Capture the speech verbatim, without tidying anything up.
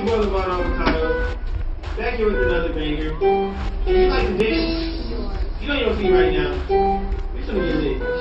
Boulevard Avocado. Back here with another banger. If you like to dance, get on your feet right now. We're gonna get lit.